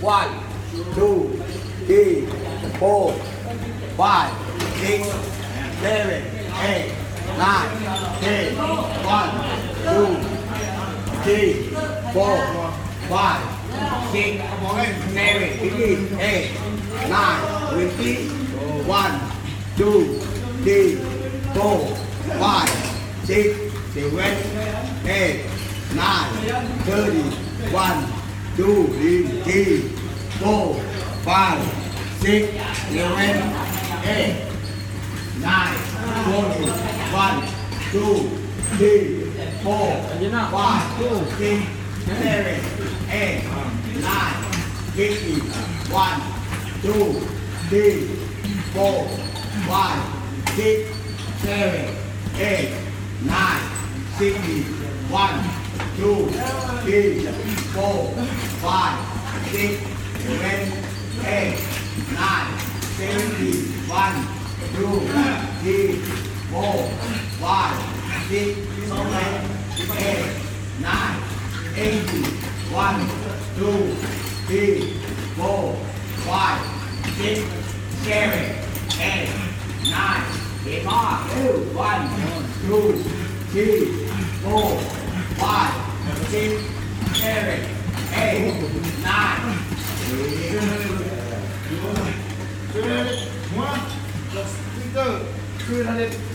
1, 2, 3, 4, 5, 6, 7, 8, 9, 10, 1, 2, 3, 4, 5, 6, 7, 8, 9, 20, 1, 2, 3, 4, 5, 6, 7, 8, 9, 30, 1, 2, 3, 4, 5, 6, 7, 8, 9, 40, 1, 2, 3, 4, 5, 6, 7, 8, 9, 50, 1, 2, 3, 4, 5, 6, 7, 8, 9, 60, 1, 2, 3, 4, 5, 6, 7, 8, 9, 70, 1, 2, 3, 4, 5, 6, 7, 8, 9, 80, 1, 2, 3, 4, 5, 6, 7, 8, 9, 10 more. 1, 2, 3, 4, 5, 6, 7, 8, 9. Moi, plus de 200